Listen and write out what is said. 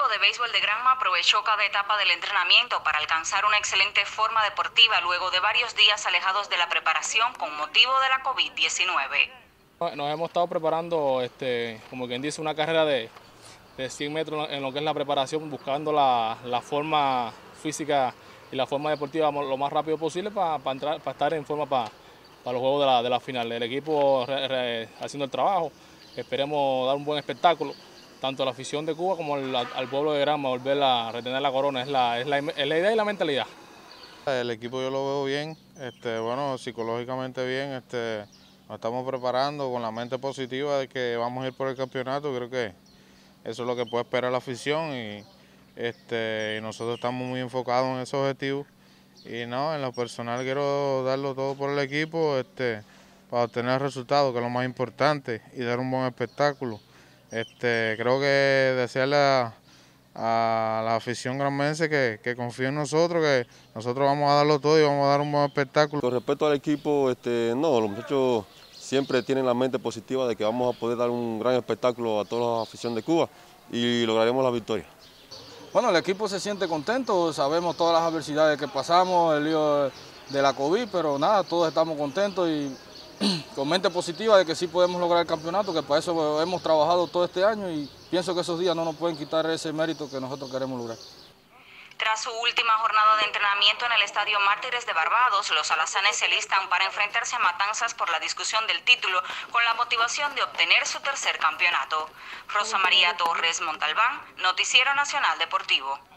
equipo de béisbol de Granma aprovechó cada etapa del entrenamiento para alcanzar una excelente forma deportiva luego de varios días alejados de la preparación con motivo de la COVID-19. Nos hemos estado preparando, como quien dice, una carrera de 100 metros en lo que es la preparación, buscando la forma física y la forma deportiva lo más rápido posible para estar en forma para los juegos de la final. El equipo haciendo el trabajo, esperemos dar un buen espectáculo, tanto a la afición de Cuba como al pueblo de Granma, volver a retener la corona, es la idea y la mentalidad. El equipo yo lo veo bien, bueno, psicológicamente bien, nos estamos preparando con la mente positiva de que vamos a ir por el campeonato. Creo que eso es lo que puede esperar la afición y nosotros estamos muy enfocados en ese objetivo. Y no, en lo personal quiero darlo todo por el equipo para obtener resultados, que es lo más importante, y dar un buen espectáculo. Creo que desearle a la afición granmense que confíe en nosotros, que nosotros vamos a darlo todo y vamos a dar un buen espectáculo. Con respecto al equipo, no, los muchachos siempre tienen la mente positiva de que vamos a poder dar un gran espectáculo a toda la afición de Cuba y lograremos la victoria. Bueno, el equipo se siente contento, sabemos todas las adversidades que pasamos, el lío de la COVID, pero nada, todos estamos contentos y con mente positiva de que sí podemos lograr el campeonato, que para eso hemos trabajado todo este año y pienso que esos días no nos pueden quitar ese mérito que nosotros queremos lograr. Tras su última jornada de entrenamiento en el Estadio Mártires de Barbados, los alazanes se listan para enfrentarse a Matanzas por la discusión del título con la motivación de obtener su tercer campeonato. Rosa María Torres Montalbán, Noticiero Nacional Deportivo.